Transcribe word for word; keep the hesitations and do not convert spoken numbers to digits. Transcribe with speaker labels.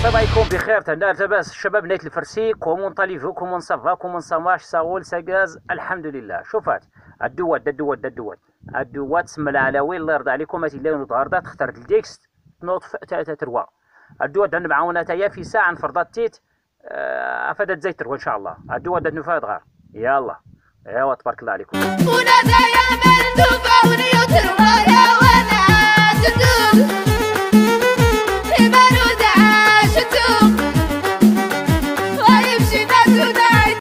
Speaker 1: السلام عليكم بخير. تهنا لاباس الشباب نايت الفرسي كومون طاليفو كومون صافا كومون ساماش صاغول ساكاز الحمد لله. شوفات الدوات دا الدوات دا الدوات الدوات تسمى العلاوي الله يرضى عليكم. هاتي اللي نتغردا تختار الديكست نوط تاتا تروا الدوات عند معاونات هي في ساعه نفرضات تيت افادت زي تروا ان شاء الله. الدوات دا نفاد غار يلا ايوا تبارك الله عليكم.
Speaker 2: Do that.